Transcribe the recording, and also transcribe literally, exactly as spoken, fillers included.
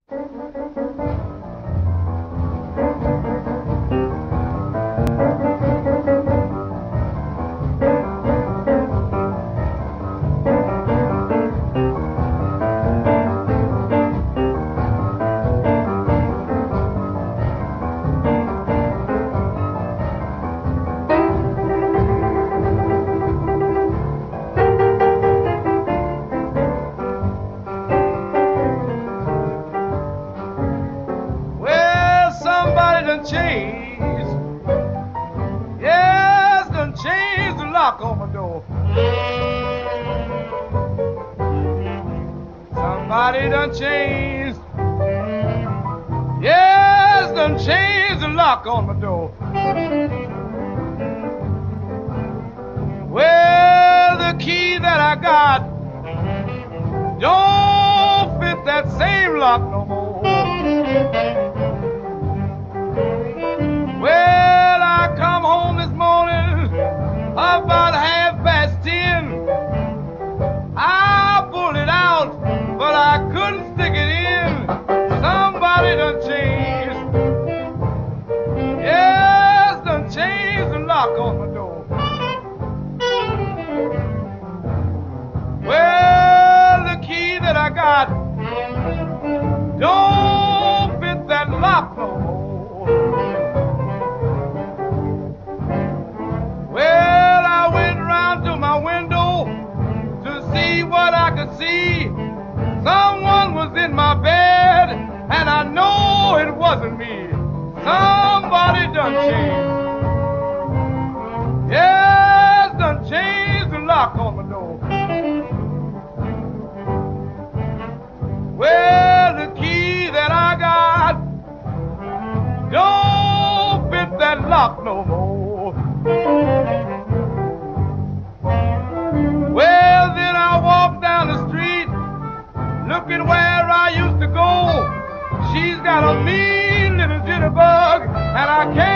Well, somebody done changed. Yes, done changed the lock on my door. Somebody done changed. Yes, done changed the lock on my door. Well, the key that I got don't fit that same lock no more. Well, I come home this morning about half past ten. I pulled it out, but I couldn't stick it in. Somebody done changed. Yes, done changed the lock on my door. Well, the key that I got don't fit that lock no more. Well, I went round to my window to see what I could see. Someone was in my bed, and I know it wasn't me. Somebody done changed. Yes, done changed the lock on my door. Well, the key that I got don't fit that lock no more. Well, then I walked down the street looking where I used to go. She's got a mean little jitterbug, and I can't